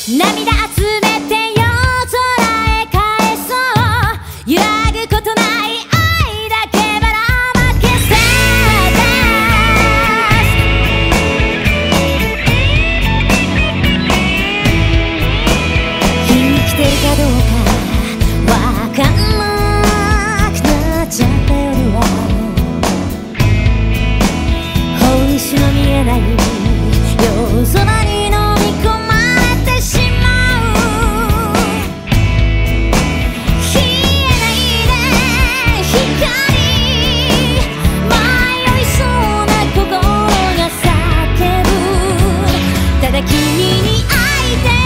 涙集めて夜空へ返そう揺らぐことない愛だけばらまけさ生きてるかどうかわかんなくなっちゃった夜は本質の見えない夜空に飲み込まれてしまう消えないで光迷いそうな心が叫ぶただ君に会いたい